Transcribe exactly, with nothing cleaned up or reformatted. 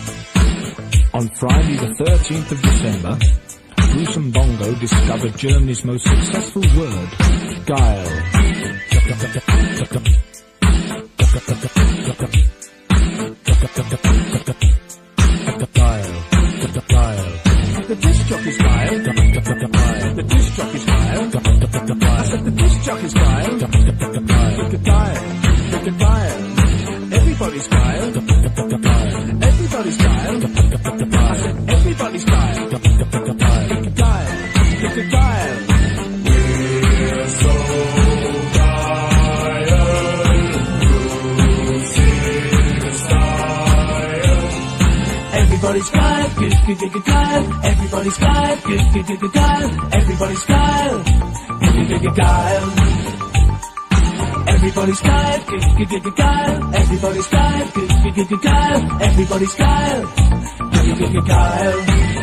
On Friday the thirteenth of December, Bruce and Bongo discovered Germany's most successful word, guile. The disc jockey's guile. The disc jockey's guile. I said the disc jockey's guile. Pick a dial. Pick a dial. Everybody's guile. Everybody's guile. I said everybody's guile. Pick a dial. Pick a dial. We're so everybody's guile, good, good, good, good, guile. Everybody's guile, good, good, good, good, guile. Everybody's guile, good, good, good, good, guile. Everybody's guile, good, good, good, good, guile. Everybody's guile, good, good, good, good, guile. Everybody's guile, good, good, good, good, guile.